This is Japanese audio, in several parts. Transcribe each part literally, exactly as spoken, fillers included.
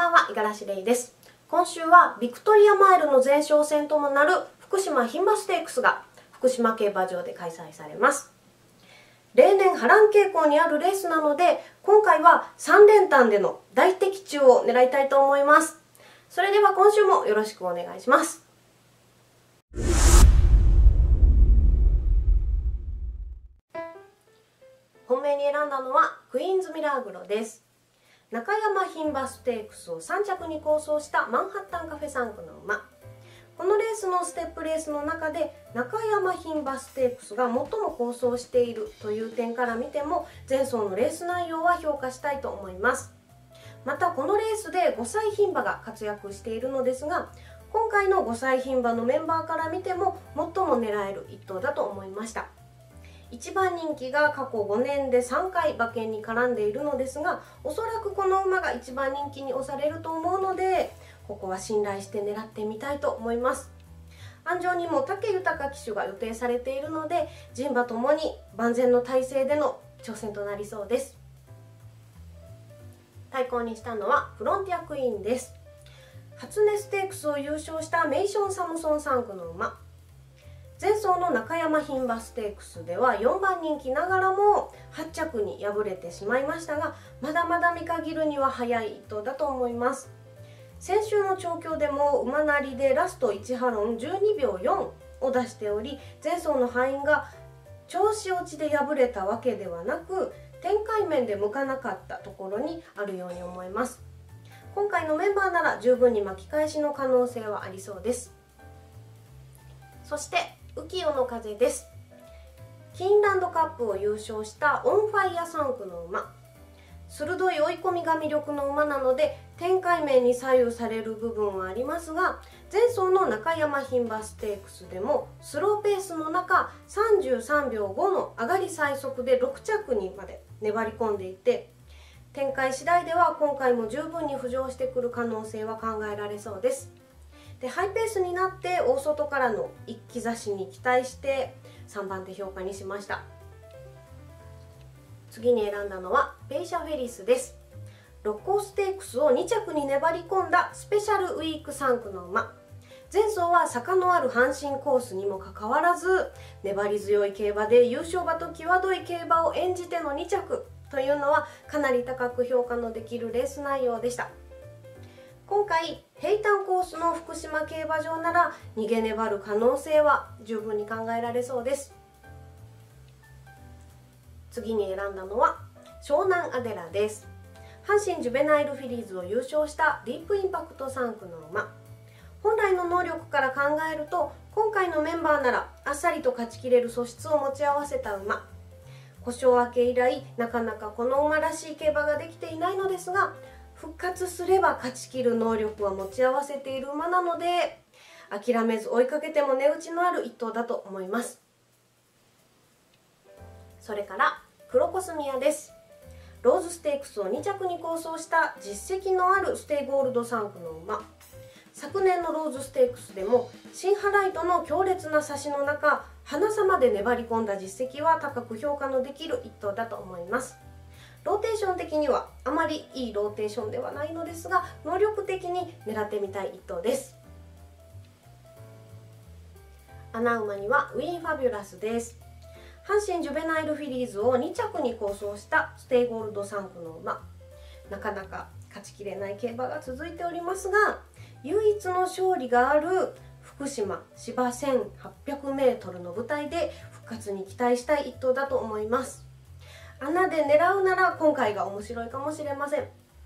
ばんは、五十嵐レイです。今週はビクトリアマイルの前哨戦ともなる福島牝馬ステークスが福島競馬場で開催されます。例年波乱傾向にあるレースなので、今回はさん連単での大的中を狙いたいと思います。それでは今週もよろしくお願いします。本命に選んだのはクイーンズミラーグロです。中山牝馬ステークスをさん着に構想したマンハッタンカフェさん区の馬。このレースのステップレースの中で中山牝馬ステークスが最も構想しているという点から見ても、前走のレース内容は評価したいと思います。またこのレースでごさい牝馬が活躍しているのですが、今回のごさい牝馬のメンバーから見ても最も狙える一頭だと思いました。いちばん人気が過去ごねんでさんかい馬券に絡んでいるのですが、おそらくこの馬がいちばん人気に押されると思うので、ここは信頼して狙ってみたいと思います。安城にも武豊騎手が予定されているので、人馬ともに万全の体制での挑戦となりそうです。対抗にしたのはフロンティアクイーンです。初音ステークスを優勝したメイション・サムソンさん区の馬。前走の中山牝馬ステークスではよんばん人気ながらもはち着に敗れてしまいましたが、まだまだ見限るには早い一頭だと思います。先週の調教でも馬なりでラストいちハロンじゅうにびょうよんを出しており、前走の敗因が調子落ちで敗れたわけではなく、展開面で向かなかったところにあるように思います。今回のメンバーなら十分に巻き返しの可能性はありそうです。そして浮世の風です。キーンランドカップを優勝したオンファイアさん区の馬。鋭い追い込みが魅力の馬なので、展開面に左右される部分はありますが、前走の中山牝馬ステークスでもスローペースの中さんじゅうさんびょうごの上がり最速でろく着にまで粘り込んでいて、展開次第では今回も十分に浮上してくる可能性は考えられそうです。でハイペースになって大外からの一気差しに期待してさんばん手評価にしました。次に選んだのはペイシャフェリスです。六甲ステークスをに着に粘り込んだスペシャルウィークさん区の馬。前走は坂のある阪神コースにもかかわらず、粘り強い競馬で優勝馬と際どい競馬を演じてのに着というのはかなり高く評価のできるレース内容でした。今回平坦コースの福島競馬場なら逃げ粘る可能性は十分に考えられそうです。次に選んだのは湘南アデラです。阪神ジュベナイルフィリーズを優勝したディープインパクトさん区の馬。本来の能力から考えると、今回のメンバーならあっさりと勝ちきれる素質を持ち合わせた馬。故障明け以来なかなかこの馬らしい競馬ができていないのですが、復活すれば勝ちきる能力は持ち合わせている馬なので、諦めず追いかけても値打ちのある一頭だと思います。それからクロコスミアです。ローズステークスをに着に構想した実績のあるステイゴールドさん区の馬。昨年のローズステークスでも新ハライトの強烈な差しの中、花差まで粘り込んだ実績は高く評価のできる一頭だと思います。ローテーション的にはあまりいいローテーションではないのですが、能力的に狙ってみたい一頭です。穴馬にはウィンファビュラスです。阪神ジュベナイルフィリーズをに着に構想したステイゴールドさん区の馬。なかなか勝ちきれない競馬が続いておりますが、唯一の勝利がある福島芝 せんはっぴゃくメートル の舞台で復活に期待したい一頭だと思います。穴で狙うなら今回が面白いかもしれません。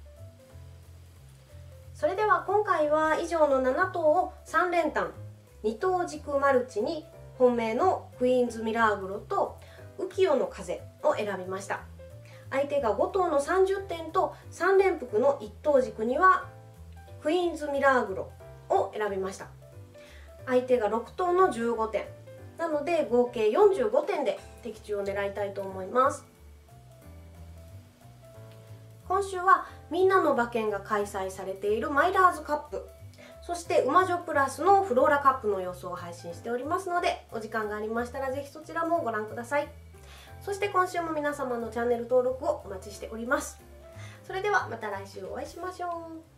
それでは今回は以上のなな頭をさん連単に頭軸マルチに本命のクイーンズミラーグロと浮世の風を選びました。相手がご頭のさんじゅってんとさん連複のいち頭軸にはクイーンズミラーグロを選びました。相手がろく頭のじゅうごてんなので合計よんじゅうごてんで的中を狙いたいと思います。今週はみんなの馬券が開催されているマイラーズカップ、そして馬女プラスのフローラカップの様子を配信しておりますので、お時間がありましたらぜひそちらもご覧ください。そして今週も皆様のチャンネル登録をお待ちしております。それではまた来週お会いしましょう。